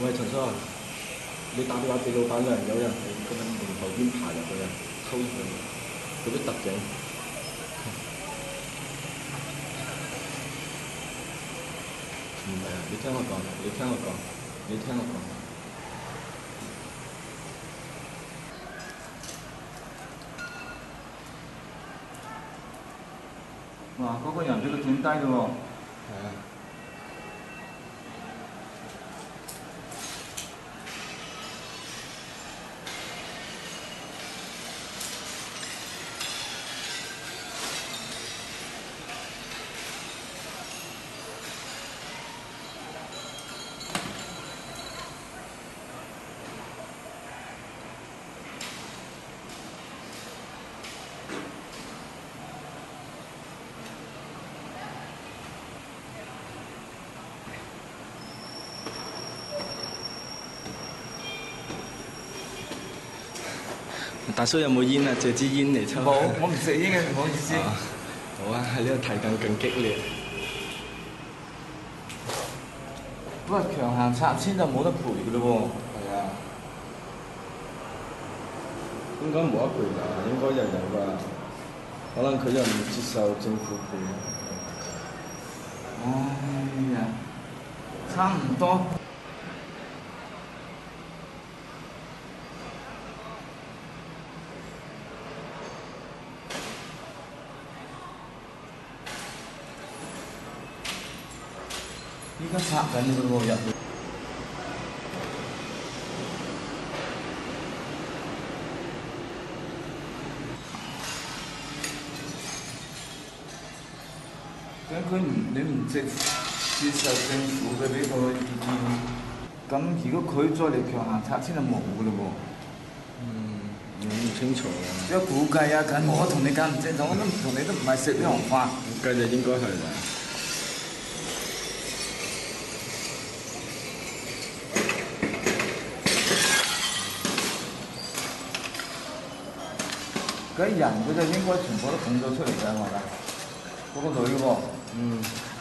喂，陳生，你打電話俾老闆娘，有人喺個門後邊爬入去啊，偷嘢，嗰啲特警。唔係啊，你聽我講，你聽我講，你聽我講。 哇！嗰個人俾佢斷低嘞喎。 係啊。大叔有冇煙啊？借支煙嚟抽。 冇，我唔食煙嘅，唔好意思。 好啊，喺呢度睇緊更激烈。 不過強行拆遷就冇得賠嘅嘞喎。 係啊。應該冇得賠㗎，應該又有㗎。可能佢又唔接受政府賠。 哎呀，差唔多。依家拆緊嘅喎入面。咁你唔接受政府嘅呢個意見，咁如果佢再嚟強行拆遷就冇嘅嘞喎。 我唔清楚啊。 即係估計啊，緊我同你講唔清楚，我都同你都唔係食呢行飯。 估計就應該係啦。 嗰啲人佢就應該全部都捧咗出嚟㗎，係咪？嗰個女喎。